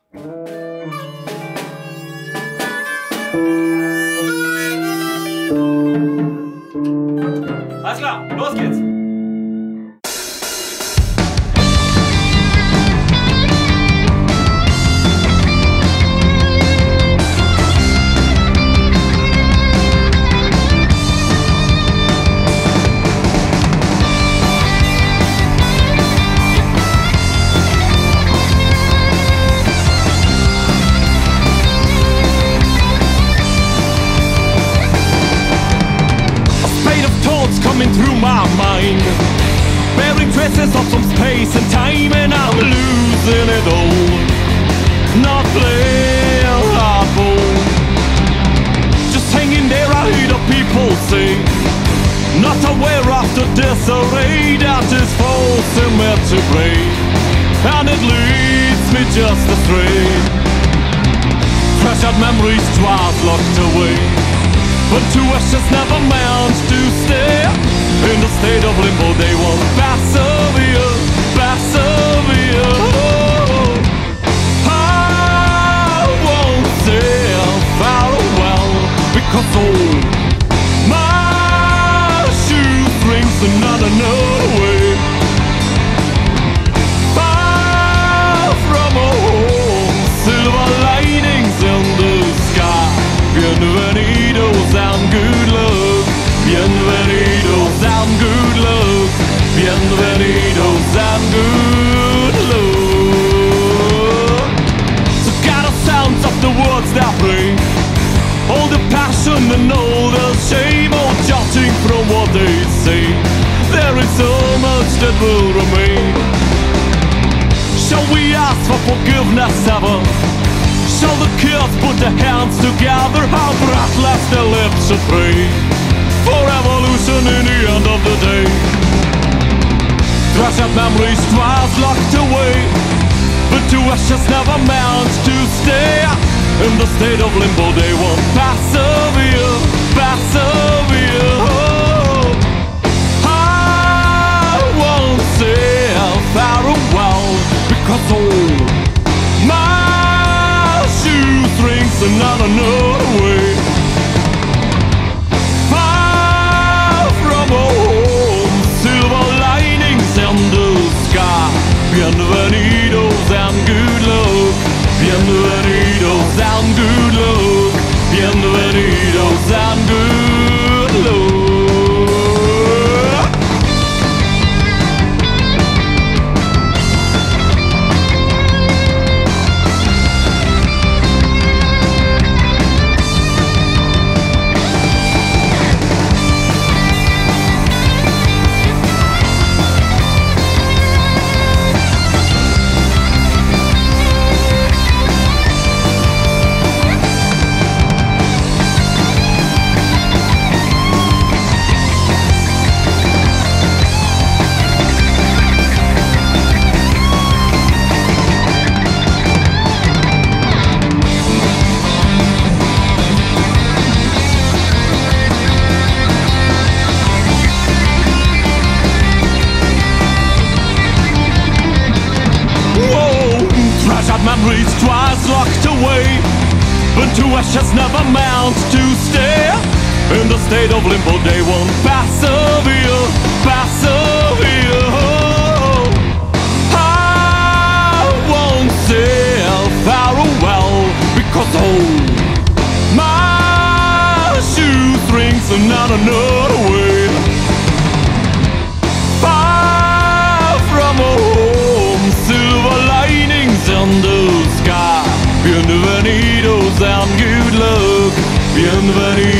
Alles klar, los geht's! Coming through my mind, bearing traces of some space and time, and I'm losing it all. Not playing hardball, just hanging there. I hear the people sing, not aware of the disarray that is forcing me to bray, and it leads me just astray. Treasured memories twice locked away, but two ashes never meant to stay. In the state of limbo they won't persevere, persevere. I won't say farewell, because all my shoestrings are not another way. Far from home, silver linings in the sky. Bienvenidos and good luck. Bienvenidos and good luck. Bienvenidos and good luck. So got a sense of the words that bring all the passion and all the shame, all judging from what they say. There is so much that will remain. Shall we ask for forgiveness ever? Shall the kids put their hands together? How breathless their lips should pray for evolution in the end of the day. Treasured memories twice locked away, but two ashes never meant to stay. In the state of limbo they won't persevere, persevere. I won't say farewell, because all my shoestrings are not another way. Far from home, silver linings in the sky. Bienvenidos and good luck. Bienvenidos and good luck. Bienvenidos and good luck. Memories twice locked away, but two ashes never meant to stay. In the state of limbo they won't persevere, persevere. I won't say farewell, because all my shoestrings are not another way. Far from home, silver linings in the sky. Bienvenidos and good luck. Bienvenidos.